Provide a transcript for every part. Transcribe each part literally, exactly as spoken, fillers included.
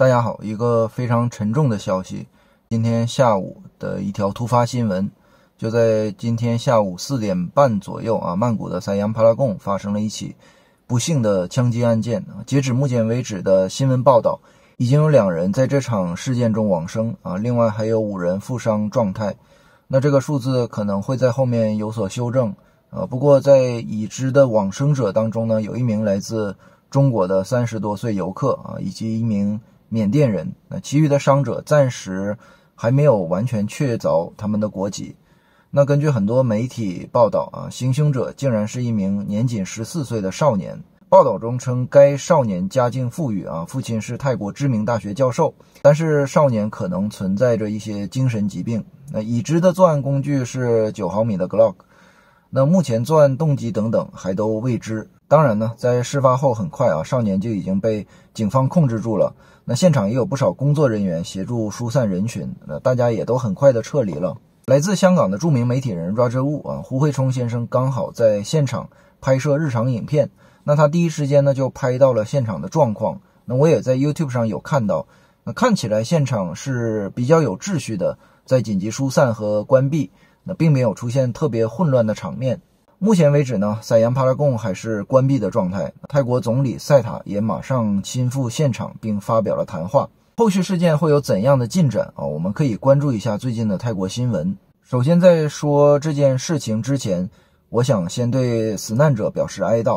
大家好，一个非常沉重的消息，今天下午的一条突发新闻，就在今天下午四点半左右啊，曼谷的塞扬帕拉贡发生了一起不幸的枪击案件啊。截止目前为止的新闻报道，已经有两人在这场事件中往生啊，另外还有五人负伤状态。那这个数字可能会在后面有所修正啊。不过在已知的往生者当中呢，有一名来自中国的三十多岁游客啊，以及一名缅甸人，那其余的伤者暂时还没有完全确凿他们的国籍。那根据很多媒体报道啊，行凶者竟然是一名年仅十四岁的少年。报道中称该少年家境富裕啊，父亲是泰国知名大学教授，但是少年可能存在着一些精神疾病。那已知的作案工具是九毫米的 Glock， 那目前作案动机等等还都未知。当然呢，在事发后很快啊，少年就已经被警方控制住了。那现场也有不少工作人员协助疏散人群，那大家也都很快的撤离了。来自香港的著名媒体人 Roger Wu 啊，胡慧冲先生刚好在现场拍摄日常影片，那他第一时间呢就拍到了现场的状况。那我也在 YouTube 上有看到，那看起来现场是比较有秩序的，在紧急疏散和关闭，那并没有出现特别混乱的场面。目前为止呢，塞扬帕拉贡还是关闭的状态。泰国总理塞塔也马上亲赴现场并发表了谈话。后续事件会有怎样的进展啊？我们可以关注一下最近的泰国新闻。首先在说这件事情之前，我想先对死难者表示哀悼。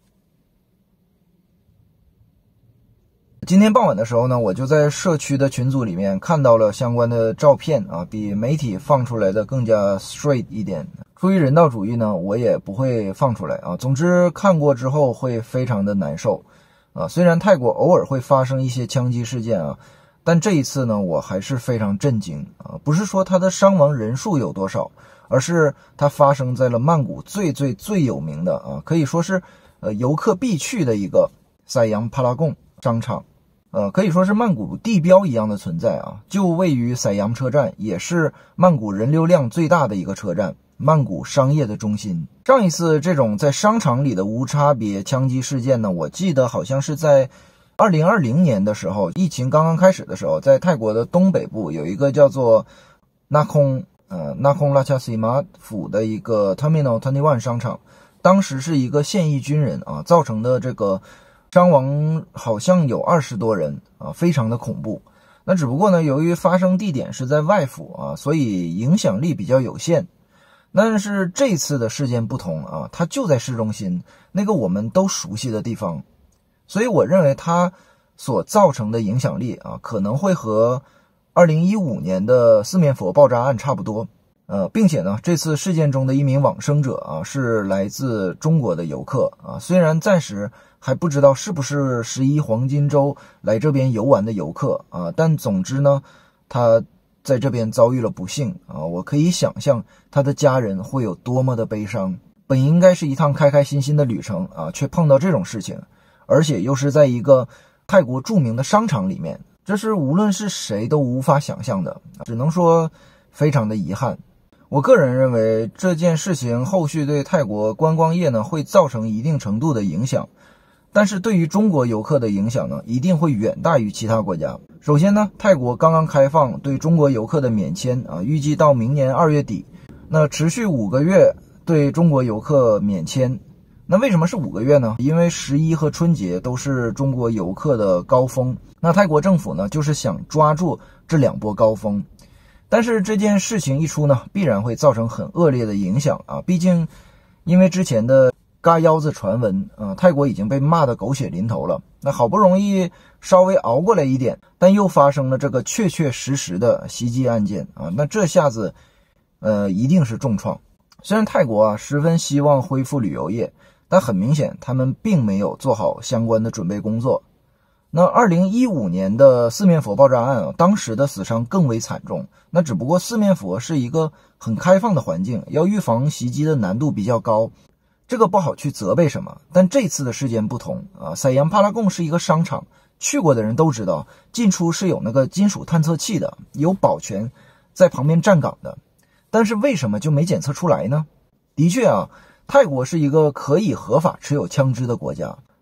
今天傍晚的时候呢，我就在社区的群组里面看到了相关的照片啊，比媒体放出来的更加 straight 一点。出于人道主义呢，我也不会放出来啊。总之看过之后会非常的难受啊。虽然泰国偶尔会发生一些枪击事件啊，但这一次呢，我还是非常震惊啊。不是说它的伤亡人数有多少，而是它发生在了曼谷最最最有名的啊，可以说是呃游客必去的一个塞扬帕拉贡商场。呃，可以说是曼谷地标一样的存在啊，就位于塞扬车站，也是曼谷人流量最大的一个车站，曼谷商业的中心。上一次这种在商场里的无差别枪击事件呢，我记得好像是在二零二零年的时候，疫情刚刚开始的时候，在泰国的东北部有一个叫做纳空呃纳空拉恰西马府的一个 Terminal 二十一商场，当时是一个现役军人啊造成的这个伤亡好像有二十多人啊，非常的恐怖。那只不过呢，由于发生地点是在外府啊，所以影响力比较有限。但是这次的事件不同啊，它就在市中心那个我们都熟悉的地方，所以我认为它所造成的影响力啊，可能会和二零一五年的四面佛爆炸案差不多。呃，并且呢，这次事件中的一名往生者啊，是来自中国的游客啊。虽然暂时还不知道是不是十一黄金周来这边游玩的游客啊，但总之呢，他在这边遭遇了不幸啊。我可以想象他的家人会有多么的悲伤。本应该是一趟开开心心的旅程啊，却碰到这种事情，而且又是在一个泰国著名的商场里面，这是无论是谁都无法想象的，只能说非常的遗憾。我个人认为这件事情后续对泰国观光业呢会造成一定程度的影响，但是对于中国游客的影响呢一定会远大于其他国家。首先呢，泰国刚刚开放对中国游客的免签啊，预计到明年二月底，那持续五个月对中国游客免签。那为什么是五个月呢？因为十一和春节都是中国游客的高峰，那泰国政府呢就是想抓住这两波高峰。但是这件事情一出呢，必然会造成很恶劣的影响啊！毕竟，因为之前的嘎腰子传闻啊，泰国已经被骂得狗血淋头了。那好不容易稍微熬过来一点，但又发生了这个确确实实的袭击案件啊！那这下子，呃，一定是重创。虽然泰国啊十分希望恢复旅游业，但很明显他们并没有做好相关的准备工作。那二零一五年的四面佛爆炸案啊，当时的死伤更为惨重。那只不过四面佛是一个很开放的环境，要预防袭击的难度比较高，这个不好去责备什么。但这次的事件不同啊，塞扬帕拉贡是一个商场，去过的人都知道，进出是有那个金属探测器的，有保全在旁边站岗的。但是为什么就没检测出来呢？的确啊，泰国是一个可以合法持有枪支的国家。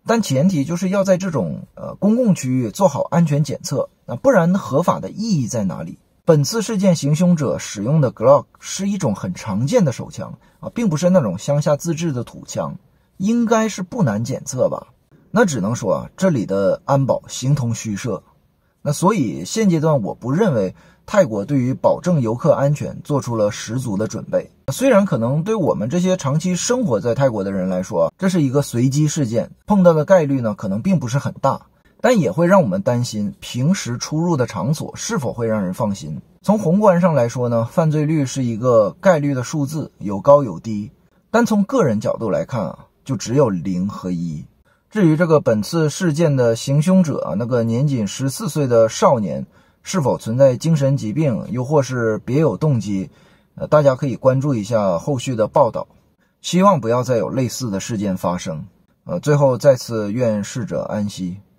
但前提就是要在这种呃公共区域做好安全检测，啊，不然合法的意义在哪里？本次事件行凶者使用的 Glock 是一种很常见的手枪啊，并不是那种乡下自制的土枪，应该是不难检测吧？那只能说啊，这里的安保形同虚设。那所以现阶段我不认为泰国对于保证游客安全做出了十足的准备。虽然可能对我们这些长期生活在泰国的人来说，这是一个随机事件，碰到的概率呢可能并不是很大，但也会让我们担心平时出入的场所是否会让人放心。从宏观上来说呢，犯罪率是一个概率的数字，有高有低，但从个人角度来看啊，就只有零和一。至于这个本次事件的行凶者，那个年仅十四岁的少年是否存在精神疾病，又或是别有动机，呃，大家可以关注一下后续的报道，希望不要再有类似的事件发生。呃，最后再次愿逝者安息。